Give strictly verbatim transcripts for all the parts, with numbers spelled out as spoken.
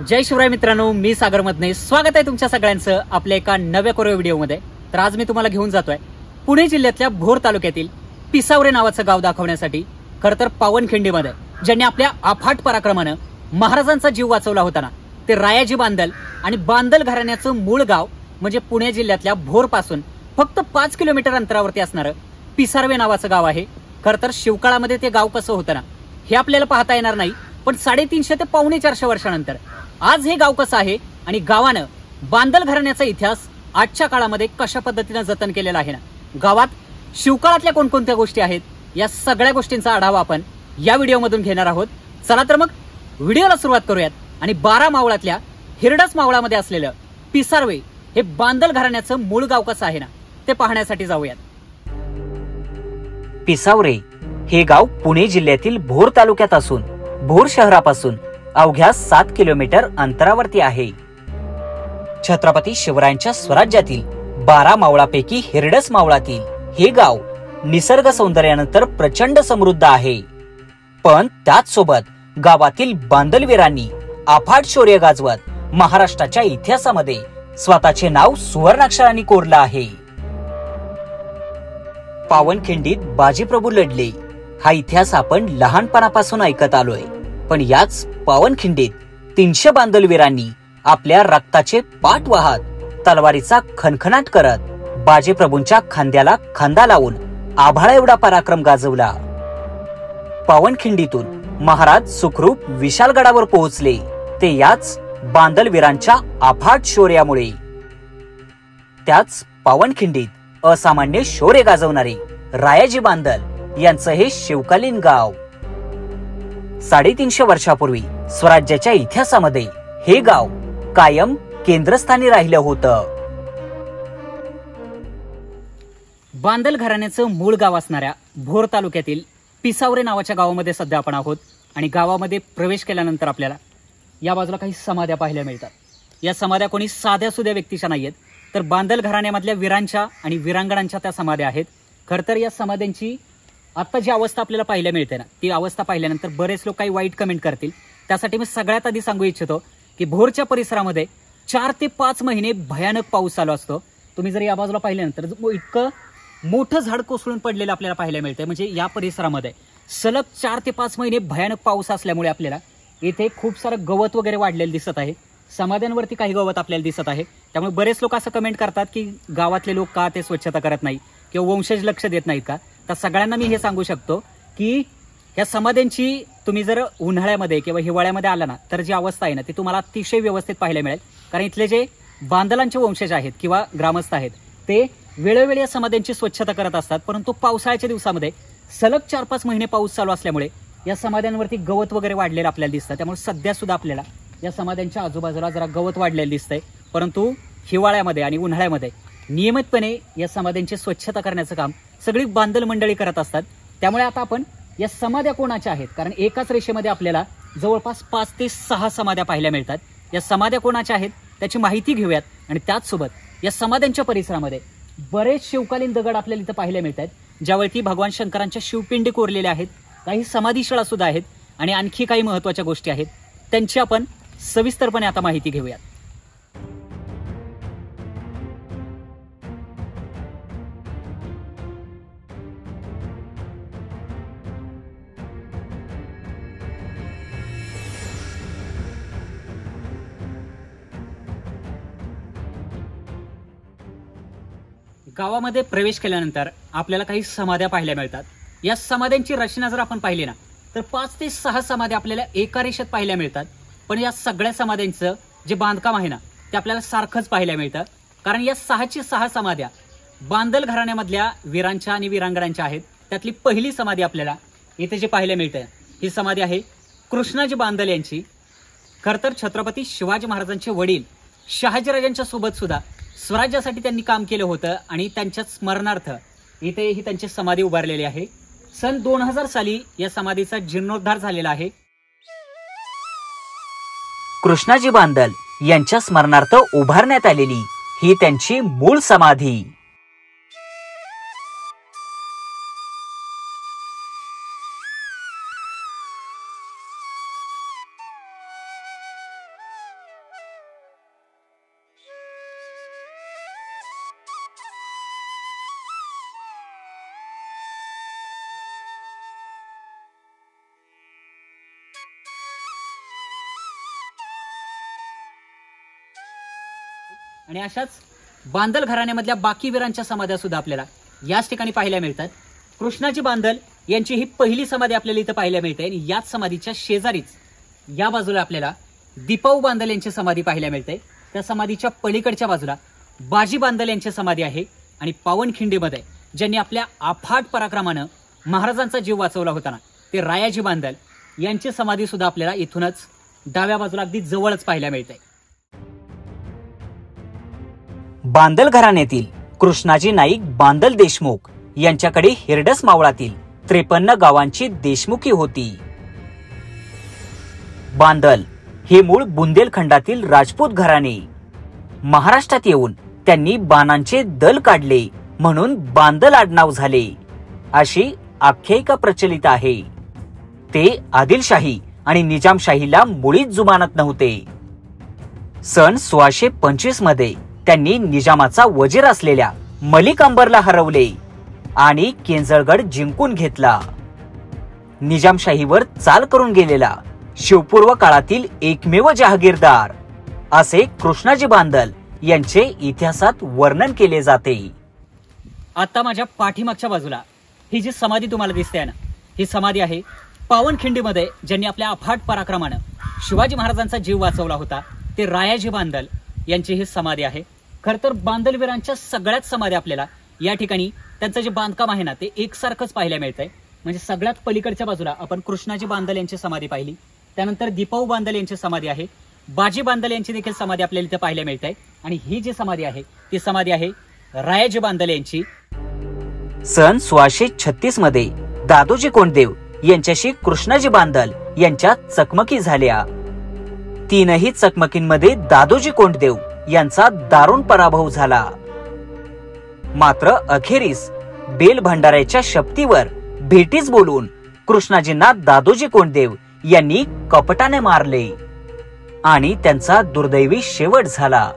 जय शिवराय मित्रांनो, मी सागर मधने स्वागत आहे तुमच्या सगळ्यांचं आपल्या एका नव्या कोऱ्या व्हिडिओमध्ये। तर आज मी तुम्हाला घेऊन जातोय पुणे जिल्ह्यातल्या भोर तालुक्यातील पिसावरे नावाचं गाव दाखवण्यासाठी। खरं तर पावनखिंडीमध्ये ज्यांनी आपल्या अफाट पराक्रमानं महाराजांचा जीव वाचवला होता ना, ते रायाजी बांदल आणि बांदल घराण्याचं मूळ गाव म्हणजे पुणे जिल्ह्यातल्या भोर पासून फक्त पाच किलोमीटर अंतरावरती असणारं पिसारवे नावाचं गाव आहे। खरं तर शिवकाळामध्ये ते गाव कसं होतं ना, हे आपल्याला पाहता येणार नाही, पण साडेतीनशे ते पावणे चारशे वर्षानंतर आज हे गाव कसं आहे आणि गावानं बांदल घराण्याचा इतिहास आजच्या काळामध्ये कशा पद्धतीने जतन केलेला आहे ना, गावात शिवकाळातल्या कोणकोणत्या गोष्टी आहेत, या सगळ्या गोष्टींचा आढावा आपण या व्हिडिओमधून घेणार आहोत। चला तर मग व्हिडिओला सुरुवात करूयात आणि बारा मावळातल्या हिरडस मावळामध्ये असलेलं पिसारवे हे बांदल घराण्याचं मूळ गाव कसं आहे ना, ते पाहण्यासाठी जाऊयात। पिसावरे हे गाव पुणे जिल्ह्यातील भोर तालुक्यात असून भोर शहरापासून अवघ्या सात किलोमीटर अंतरावरती आहे। छत्रपती शिवरायांच्या स्वराज्यातील बारा मावळापैकी हिरडस मावळातील हे गाव निसर्ग सौंदर्यानंतर प्रचंड समृद्ध आहे, पण त्याच सोबत गावातील बांदलवीरांनी अफाट शौर्य गाजवत महाराष्ट्राच्या इतिहासामध्ये स्वतःचे नाव सुवर्णाक्षरांनी कोरलं आहे। पावनखिंडीत बाजीप्रभू लढले हा इतिहास आपण लहानपणापासून ऐकत आलोय, पण याच पावनखिंडीत तीनशे बांदलवीरांनी आपल्या रक्ताचे पाट वाहत तलवारीचा खणखणाट करत बाजीप्रभूंच्या खांद्याला खांदा लावून आभाळा एवढा पराक्रम गाजवला। पावनखिंडीतून महाराज सुखरूप विशालगडावर पोहोचले ते याच बांदलवीरांच्या अफाट शौर्यामुळे। त्याच पावनखिंडीत असामान्य शौर्य गाजवणारे रायाजी बांदल यांचं हे शिवकालीन गाव। साडेतीनशे वर्षापूर्वी स्वराज्याच्या इतिहासामध्ये हे गाव कायम केंद्रस्थानी राहिलं होतं। बांदल घराण्याचं मूळ गाव असणाऱ्या भोर तालुक्यातील पिसावरे नावाच्या गावामध्ये सध्या आपण आहोत आणि गावामध्ये प्रवेश केल्यानंतर आपल्याला या बाजूला काही समाध्या पाहायला मिळतात। या समाध्या कोणी साध्या सुध्या व्यक्तीच्या नाहीयेत, तर बांदल घराण्यामधल्या वीरांच्या आणि वीरांगणांच्या त्या समाध्या आहेत। खरं तर या समाध्यांची आता जी अवस्था आपल्याला पाहायला मिळते ना, ती अवस्था पाहिल्यानंतर बरेच लोक काही वाईट कमेंट करतील। त्यासाठी मी सगळ्यात आधी सांगू इच्छितो की भोरच्या परिसरामध्ये चार ते पाच महिने भयानक पाऊस चालू असतो। तुम्ही जर या बाजूला पाहिल्यानंतर इतकं मोठं झाड कोसळून पडलेलं आपल्याला पाहायला मिळतंय, म्हणजे या परिसरामध्ये सलग चार ते पाच महिने भयानक पाऊस असल्यामुळे आपल्याला इथे खूप सारं गवत वगैरे वाढलेलं दिसत आहे। समाध्यांवरती काही गवत आपल्याला दिसत आहे, त्यामुळे बरेच लोक असं कमेंट करतात की गावातले लोक का ते स्वच्छता करत नाही किंवा वंशज लक्ष देत नाहीत का। तर सगळ्यांना मी हे सांगू शकतो की या समाध्यांची तुम्ही जर उन्हाळ्यामध्ये किंवा हिवाळ्यामध्ये आला ना, तर जी अवस्था आहे ना, ती तुम्हाला अतिशय व्यवस्थित पाहायला मिळेल। कारण इथले जे बांदलांचे वंशज आहेत किंवा ग्रामस्थ आहेत ते वेळोवेळी या समाध्यांची स्वच्छता करत असतात, परंतु पावसाळ्याच्या दिवसामध्ये सलग चार पाच महिने पाऊस चालू असल्यामुळे या समाध्यांवरती गवत वगैरे वाढलेलं आपल्याला दिसतं। त्यामुळे सध्या सुद्धा आपल्याला या समाध्यांच्या आजूबाजूला जरा गवत वाढलेलं दिसतंय, परंतु हिवाळ्यामध्ये आणि उन्हाळ्यामध्ये नियमितपणे या समाध्यांची स्वच्छता करण्याचं काम सगळी बांदल मंडळी करत असतात। त्यामुळे आता आपण या समाध्या कोणाच्या आहेत, कारण एकाच रेषेमध्ये आपल्याला जवळपास पाच ते सहा समाध्या पाहायला मिळतात। या समाध्या कोणाच्या आहेत त्याची माहिती घेऊयात आणि त्याचसोबत या समाध्यांच्या परिसरामध्ये बरेच शिवकालीन दगड आपल्याला इथं पाहायला मिळतात, ज्यावरती भगवान शंकरांच्या शिवपिंडी कोरलेल्या आहेत। काही समाधीशिळा सुद्धा आहेत आणि आणखी काही महत्वाच्या गोष्टी आहेत, त्यांची आपण सविस्तरपणे आता माहिती घेऊयात। गावामध्ये प्रवेश केल्यानंतर आपल्याला काही समाध्या पाहायला मिळतात। या समाध्यांची रचना जर आपण पाहिली ना, तर पाच ते सहा समाध्या आपल्याला एका रेषेत पाहायला मिळतात, पण या सगळ्या समाध्यांचं जे बांधकाम आहे ना, ते आपल्याला सारखंच पाहायला मिळतं। कारण या सहाची सहा समाध्या बांदल घराण्यामधल्या वीरांच्या आणि वीरांगणांच्या आहेत। त्यातली पहिली समाधी आपल्याला इथे जे पाहायला मिळते ही समाधी आहे कृष्णाजी बांदल यांची। खरं तर छत्रपती शिवाजी महाराजांचे वडील शहाजीराजांच्या सोबत सुद्धा स्वराज्यासाठी त्यांनी काम केलं होतं आणि त्यांच्या स्मरणार्थ इथे ही त्यांची समाधी उभारलेली आहे। सन दोन हजार साली या समाधीचा जीर्णोद्धार झालेला आहे। कृष्णाजी बांदल यांच्या स्मरणार्थ उभारण्यात आलेली ही त्यांची मूळ समाधी। आणि अशाच बांदल घराण्यामधल्या बाकी वीरांच्या समाध्या सुद्धा आपल्याला याच ठिकाणी पाहायला मिळतात. कृष्णाजी बांदल यांची ही पहिली समाधी आपल्याला इथं पाहायला मिळते आणि याच समाधीच्या शेजारीच या बाजूला आपल्याला दीपाऊ बांदल यांची समाधी पाहायला मिळते. त्या समाधीच्या पलीकडच्या बाजूला बाजी बांदल यांची समाधी आहे आणि पावनखिंडीमध्ये ज्यांनी आपल्या अफाट पराक्रमानं महाराजांचा जीव वाचवला होता ना, ते रायाजी बांदल यांची समाधी सुद्धा आपल्याला इथूनच डाव्या बाजूला अगदी जवळच पाहायला मिळते. बांदल घराण्यातील कृष्णाजी नाईक बांदल देशमुख यांच्याकडे हिरडस मावळातील त्रेपन्न गावांची देशमुखी होती. बांदल हे मूळ बुंदेलखंडातील राजपूत घराणे. महाराष्ट्रात येऊन त्यांनी बाणांचे दल काढले म्हणून बांदल आडनाव झाले अशी आख्यायिका प्रचलित आहे. ते आदिलशाही आणि निजामशाहीला मुळीच जुमानत नव्हते. सन सोळाशे पंचवीस मध्ये त्यांनी निजामाचा वजीर असलेल्या मलिक अंबरला हरवले आणि केंजळगड जिंकून घेतला. निजामशाहीवर चाल करून गेलेला शिवपूर्व काळातील एकमेव जहागीरदार असे कृष्णाजी बांदल यांचे इतिहासात वर्णन केले जाते. आता माझ्या पाठीमागच्या बाजूला ही जी समाधी तुम्हाला दिसते ना, ही समाधी आहे पावनखिंडीमध्ये ज्यांनी आपल्या अफाट पराक्रमानं शिवाजी महाराजांचा जीव वाचवला होता, ते रायाजी बांदल यांची ही समाधी आहे. खर तर बांदलवीरांच्या सगळ्याच समाधी आपल्याला या ठिकाणी त्यांचं जे बांधकाम आहे ना, ते एकसारखंच पाहायला मिळतंय. म्हणजे सगळ्यात पलीकडच्या बाजूला आपण कृष्णाजी बांदल यांची समाधी पाहिली, त्यानंतर दीपाऊ बांदल यांची समाधी आहे, बाजी बांदल यांची देखील समाधी आपल्याला इथे पाहायला मिळते. आणि ही जी समाधी आहे ती समाधी आहे रायाजी बांदल यांची. सन सोळाशे छत्तीस मध्ये दादोजी कोंडदेव यांच्याशी कृष्णाजी बांदल यांच्यात चकमकी झाल्या. तीनही चकमकींमध्ये दादोजी कोंडदेव यांचा दारुण पराभव झाला. मात्र अखेरीस बेल भंडाऱ्याच्या शपथीवर भेटीच बोलून कृष्णाजींना दादोजी कोंडदेव यांनी कपटाने मारले आणि त्यांचा दुर्दैवी शेवट झाला.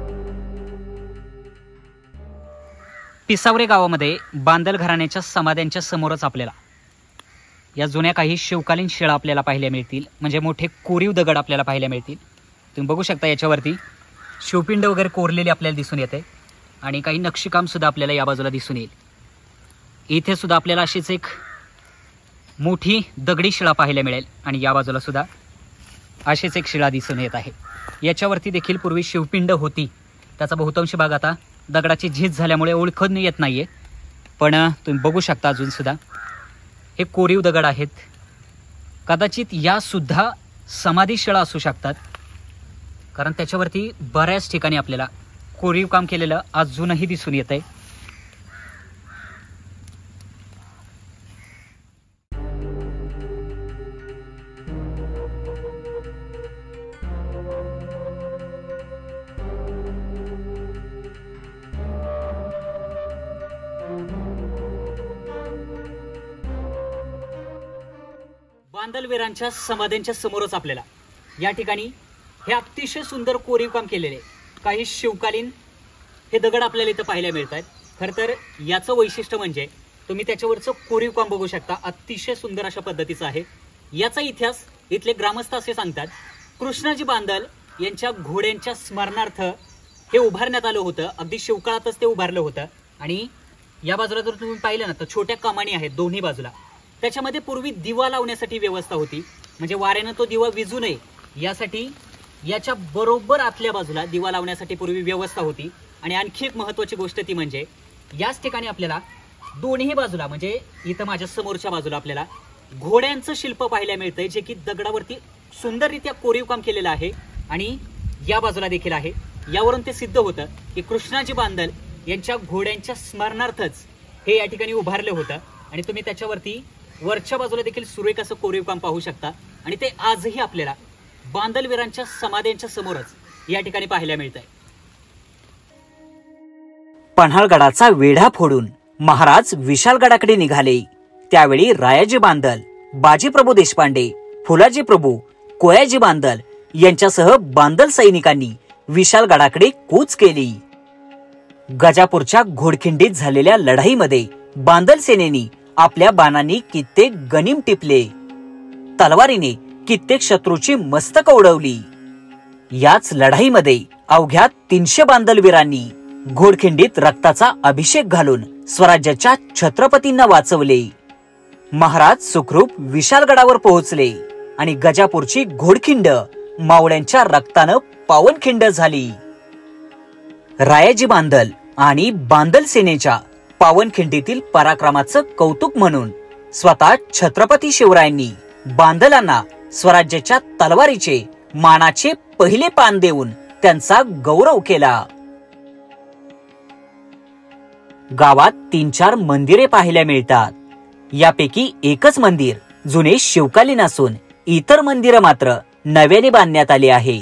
पिसावरे गावामध्ये बांदल घराण्याच्या समाध्यांच्या समोरच आपल्याला या जुन्या काही शिवकालीन शिळा आपल्याला पाहायला मिळतील. म्हणजे मोठे कोरीव दगड आपल्याला पाहायला मिळतील. तुम्ही बघू शकता याच्यावरती शिवपिंड वगैरे कोरलेली आपल्याला दिसून येते आणि काही नक्षीकाम सुद्धा आपल्याला या बाजूला दिसून येईल. इथे सुद्धा आपल्याला अशीच एक मोठी दगडी शिळा पाहायला मिळेल आणि या बाजूला सुद्धा अशीच एक शिळा दिसून येत आहे. याच्यावरती देखील पूर्वी शिवपिंड होती. त्याचा बहुतांश भाग आता दगडाची झीज झाल्यामुळे ओळखून येत नाहीये, पण तुम्ही बघू शकता अजून सुद्धा हे कोरीव दगड आहेत. कदाचित या सुद्धा समाधी शिळा असू शकतात, कारण त्याच्यावरती बऱ्याच ठिकाणी आपल्याला कोरीव काम केलेलं अजूनही दिसून येत आहे. बांदलवीरांच्या समाध्यांच्या समोरच आपल्याला या ठिकाणी हे अतिशय सुंदर कोरीव काम केलेले काही शिवकालीन हे दगड आपल्याला इथं पाहायला मिळत आहेत. खरं तर याचं वैशिष्ट्य म्हणजे तुम्ही त्याच्यावरचं कोरीव काम बघू शकता, अतिशय सुंदर अशा पद्धतीचं आहे. याचा इतिहास इथले ग्रामस्थ असे सांगतात, कृष्णाजी बांदल यांच्या घोड्यांच्या स्मरणार्थ हे उभारण्यात आलं होतं. अगदी शिवकाळातच ते उभारलं होतं. आणि या बाजूला जर तुम्ही पाहिलं ना, तर छोट्या कमानी आहेत दोन्ही बाजूला. त्याच्यामध्ये पूर्वी दिवा लावण्यासाठी व्यवस्था होती, म्हणजे वाऱ्यानं तो दिवा विझू नये यासाठी याच्या बरोबर आतल्या बाजूला दिवा लावण्यासाठी पूर्वी व्यवस्था होती. आणि आणखी एक महत्त्वाची गोष्ट ती म्हणजे याच ठिकाणी आपल्याला दोन्ही बाजूला, म्हणजे इथं माझ्या समोरच्या बाजूला आपल्याला घोड्यांचं शिल्प पाहायला मिळतंय, जे की दगडावरती सुंदररित्या कोरीव काम केलेलं आहे. आणि या बाजूला देखील आहे. यावरून ते सिद्ध होतं की कृष्णाजी बांदल यांच्या घोड्यांच्या स्मरणार्थच हे या ठिकाणी उभारलं होतं. आणि तुम्ही त्याच्यावरती वरच्या बाजूला देखील सुरेख असं कोरीव काम पाहू शकता. आणि ते आजही आपल्याला बांदलवीरांच्या समाध्यांच्या समोरच या ठिकाणी पाहायला मिळत आहे. पन्हाळगडाचा वेढा फोडून महाराज विशाळगडाकडे निघाले. त्यावेळी रायाजी बांदल, बाजीप्रभू देशपांडे, फुलाजी प्रभू, कोयाजी बांदल यांच्यासह बांदल सैनिकांनी विशाळगडाकडे कूच केली. गजापूरच्या घोडखिंडीत झालेल्या लढाईमध्ये बांदल सेनेनी आपल्या बाणांनी कित्येक गनिम टिपले, तलवारीने कित्येक शत्रूची मस्तक उडवली. याच लढाईमध्ये अवघ्या तीनशे बांधलवीरांनी घोडखिंडीत रक्ताचा अभिषेक घालून स्वराज्याच्या छत्रपतींना वाचवले. महाराज सुखरूप विशालगडावर पोहोचले आणि गजापूरची घोडखिंड मावळ्यांच्या रक्तानं पावनखिंड झाली. रायाजी बांदल आणि बांदल सेनेच्या पावनखिंडीतील पराक्रमाचं कौतुक म्हणून स्वतः छत्रपती शिवरायांनी बांदलांना स्वराज्याच्या तलवारीचे मानाचे पहिले पान देऊन त्यांचा गौरव केला. गावात तीन चार मंदिरे पाहायला मिळतात. यापैकी एकच मंदिर जुने शिवकालीन असून इतर मंदिरं मात्र नव्याने बांधण्यात आली आहे.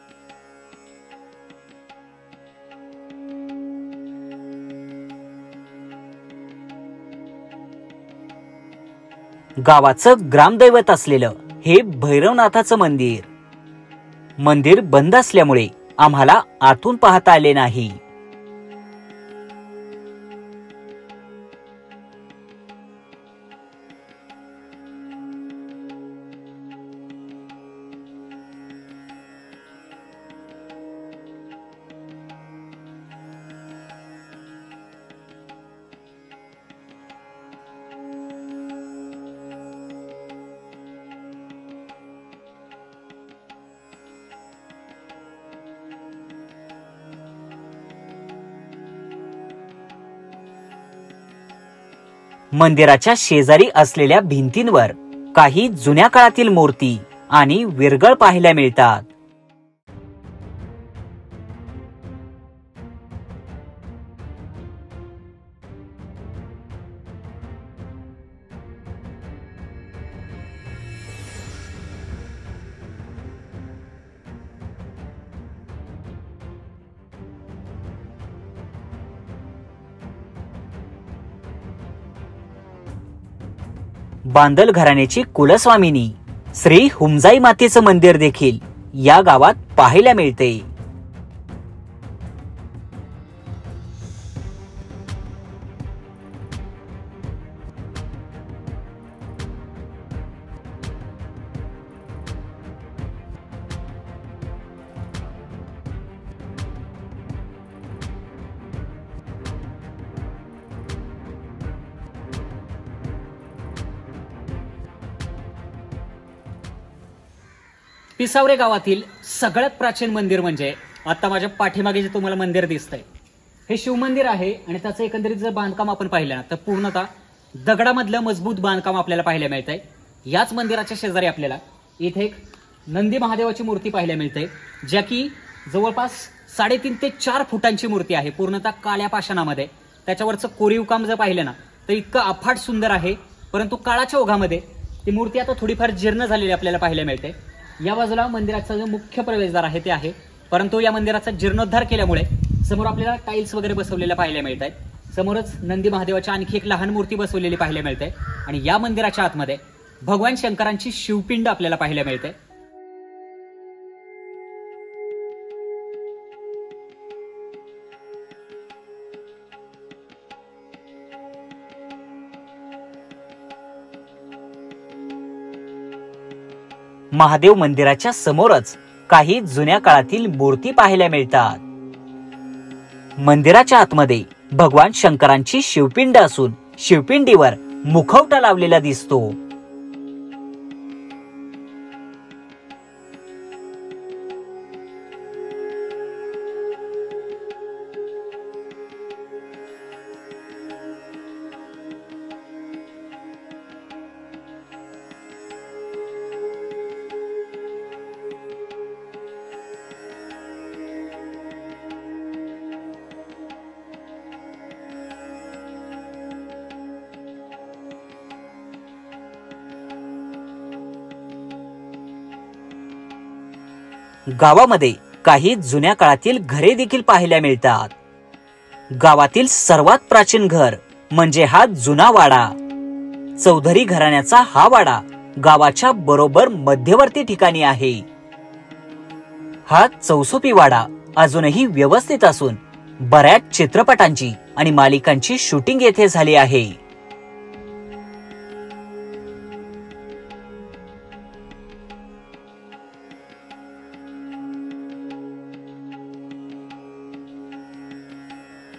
गावाचं ग्रामदैवत असलेलं हे भैरवनाथाचं मंदिर. मंदिर बंद असल्यामुळे आम्हाला आतून पाहता आले नाही. मंदिराच्या शेजारी असलेल्या भिंतींवर काही जुन्या काळातील मूर्ती आणि विरगळ पाहायला मिळतात. बांदल घराण्याची कुलस्वामिनी श्री हुमजाई मातेचं मंदिर देखील या गावात पाहायला मिळते. पिसावरे गावातील सगळ्यात प्राचीन मंदिर म्हणजे आता माझ्या पाठीमागे जे तुम्हाला मंदिर दिसतंय हे शिवमंदिर आहे. आणि त्याचं एकंदरीत जर बांधकाम आपण पाहिलं ना तर पूर्णतः दगडामधलं मजबूत बांधकाम आपल्याला पाहायला मिळतंय. याच मंदिराच्या शेजारी आपल्याला इथे एक नंदी महादेवाची मूर्ती पाहायला मिळते, ज्या की जवळपास साडेतीन ते चार फुटांची मूर्ती आहे, पूर्णतः काळ्या पाषाणामध्ये. त्याच्यावरचं कोरीव काम जर पाहिलं ना तर इतकं अफाट सुंदर आहे. परंतु काळाच्या ओघामध्ये ती मूर्ती आता थोडीफार जीर्ण झालेली आपल्याला पाहायला मिळते. या बाजूला मंदिराचा जो मुख्य प्रवेशद्वार आहे ते आहे, परंतु या मंदिराचा जीर्णोद्धार केल्यामुळे समोर आपल्याला टाईल्स वगैरे बसवलेल्या पाहायला मिळत आहेत. समोरच नंदी महादेवाची आणखी एक लहान मूर्ती बसवलेली पाहायला मिळते. आणि या मंदिराच्या आतमध्ये भगवान शंकरांची शिवपिंड आपल्याला पाहायला मिळते. महादेव मंदिराच्या समोरच काही जुन्या काळातील मूर्ती पाहायला मिळतात. मंदिराच्या आतमध्ये भगवान शंकरांची शिवपिंड असून शिवपिंडीवर मुखवटा लावलेला दिसतो. गावामध्ये काही जुन्या काळातील घरे देखील पाहायला मिळतात. गावातील सर्वात प्राचीन घर म्हणजे हा जुना वाडा. चौधरी घराण्याचा हा वाडा गावाच्या बरोबर मध्यवर्ती ठिकाणी आहे. हा चौसोपी वाडा अजूनही व्यवस्थित असून बऱ्याच चित्रपटांची आणि मालिकांची शूटिंग येथे झाली आहे.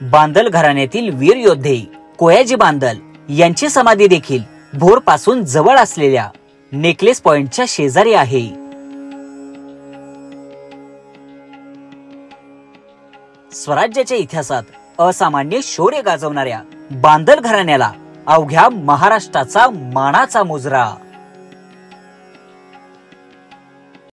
बांदल घराण्यातील वीर योद्धे कोयाजी बांदल यांची समाधी देखील भोर पासून जवळ असलेल्या नेकलेस पॉइंटच्या शेजारी आहे. स्वराज्याच्या इतिहासात असामान्य शौर्य गाजवणाऱ्या बांदल घराण्याला अवघ्या महाराष्ट्राचा मानाचा मुजरा.